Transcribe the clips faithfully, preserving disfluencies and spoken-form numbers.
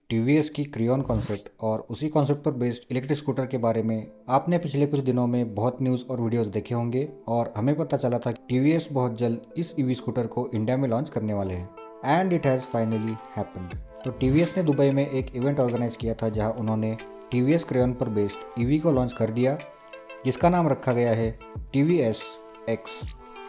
TVS की crayon concept और उसी कॉन्सेप्ट पर बेस्ड इलेक्ट्रिक स्कूटर के बारे में आपने पिछले कुछ दिनों में बहुत न्यूज़ और वीडियोस देखे होंगे और हमें पता चला था कि टीवीएस बहुत जल्द इस ईवी स्कूटर को इंडिया में लॉन्च करने वाले हैं and it has finally happened. तो टीवीएस ने दुबई में एक इवेंट ऑर्गेनाइज किया था जहां उन्होंने टीवीएस क्रियॉन पर बेस्ड ईवी को लॉन्च कर दिया जिसका नाम रखा गया है टीवीएस एक्स।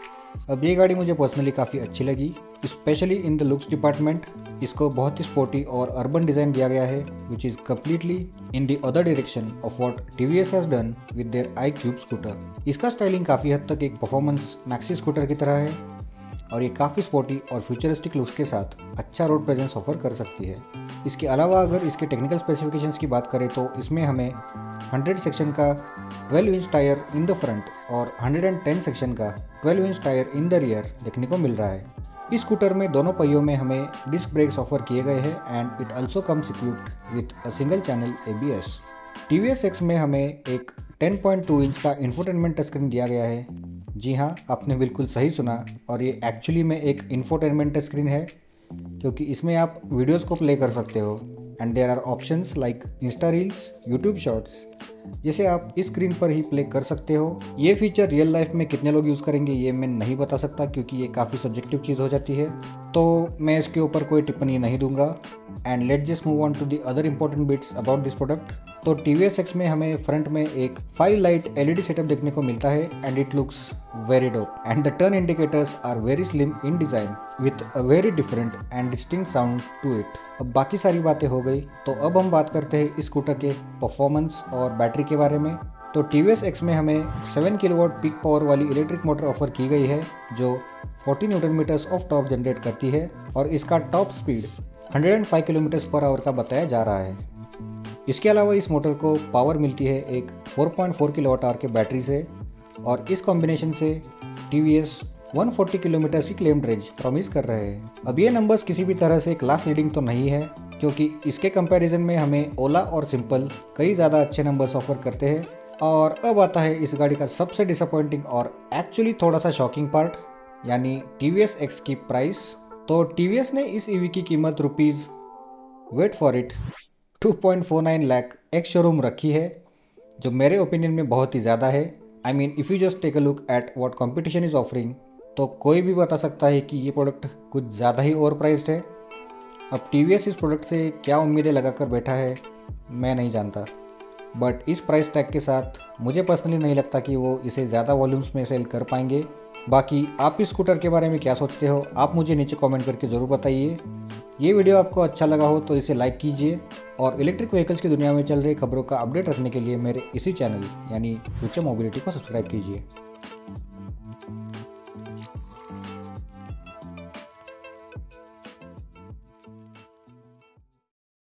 अब ये गाड़ी मुझे पर्सनली काफ़ी अच्छी लगी, specially in the looks department. इसको बहुत ही स्पोर्टी और अर्बन डिज़ाइन दिया गया है which is completely in the other direction of what TVS has done with their iQube scooter. इसका स्टाइलिंग काफ़ी हद तक एक परफॉर्मेंस मैक्सी स्कूटर की तरह है और ये काफ़ी स्पोर्टी और फ्यूचरिस्टिक लुक्स के साथ अच्छा रोड प्रेजेंस ऑफर कर सकती है। इसके अलावा अगर इसके टेक्निकल स्पेसिफिकेशंस की बात करें तो इसमें हमें हंड्रेड सेक्शन का twelve inch tyre in the front और हंड्रेड टेन सेक्शन का twelve inch tyre in the rear देखने को मिल रहा है। इस स्कूटर में दोनों पहियों में हमें डिस्क ब्रेक्स ऑफर किए गए हैं and it also comes equipped with a single channel ABS. TVS X में हमें एक टेन पॉइंट टू इंच का इंफोटेनमेंट टच स्क्रीन दिया गया है। जी हाँ, आपने बिल्कुल सही सुना और ये एक्चुअली में एक इंफोटेनमेंट टच स्क्रीन है क्योंकि इसमें आप वीडियोस को प्ले कर सकते हो and there are options like insta reels, YouTube shorts जिसे आप इस स्क्रीन पर ही प्ले कर सकते हो। ये फीचर रियल लाइफ में कितने लोग यूज़ करेंगे ये मैं नहीं बता सकता क्योंकि ये काफ़ी सब्जेक्टिव चीज़ हो जाती है, तो मैं इसके ऊपर कोई टिप्पणी नहीं दूंगा। And let just move on to the other important bits about this product. तो टीवीएस एक्स में हमें फ्रंट में एक फाइव लाइट एलईडी सेटअप देखने को मिलता है and it looks very dope and the turn indicators are very slim in design with a very different and distinct sound to it. अब बाकी सारी बातें हो गई, तो अब हम बात करते हैं इस स्कूटर के परफॉर्मेंस और बैटरी के बारे में। तो टीवीएस एक्स में हमें सेवन किलोवाट पीक पावर वाली इलेक्ट्रिक मोटर ऑफर की गई है जो forty newton metres of torque generate करती है और इसका top speed one hundred five kilometres per hour का बताया जा रहा है। इसके अलावा इस मोटर को पावर मिलती है एक four point four kilowatt hour के बैटरी से और इस कॉम्बिनेशन से टीवीएस वन फोर्टी किलोमीटर की क्लेम्ड रेंज प्रॉमिस कर रहे हैं। अब ये नंबर्स किसी भी तरह से क्लास लीडिंग तो नहीं है क्योंकि इसके कंपैरिजन में हमें ओला और सिंपल कई ज़्यादा अच्छे नंबर्स ऑफर करते हैं। और अब आता है इस गाड़ी का सबसे डिसअपॉइंटिंग और एक्चुअली थोड़ा सा शॉकिंग पार्ट, यानी टीवीएस एक्स की प्राइस। तो टीवीएस ने इस ईवी की कीमत rupees wait for it two point four nine lakh ex showroom रखी है जो मेरे ओपिनियन में बहुत ही ज़्यादा है। I mean if you just take a look at what competition is offering तो कोई भी बता सकता है कि ये प्रोडक्ट कुछ ज़्यादा ही ओवर प्राइस्ड है। अब टीवीएस इस प्रोडक्ट से क्या उम्मीदें लगाकर बैठा है मैं नहीं जानता, बट इस प्राइस टैग के साथ मुझे पर्सनली नहीं लगता कि वो इसे ज़्यादा वॉल्यूम्स में सेल कर पाएंगे। बाकी आप इस स्कूटर के बारे में क्या सोचते हो आप मुझे नीचे कमेंट करके ज़रूर बताइए। ये वीडियो आपको अच्छा लगा हो तो इसे लाइक कीजिए और इलेक्ट्रिक व्हीकल्स की दुनिया में चल रही खबरों का अपडेट रखने के लिए मेरे इसी चैनल यानी फ्यूचर मोबिलिटी को सब्सक्राइब कीजिए।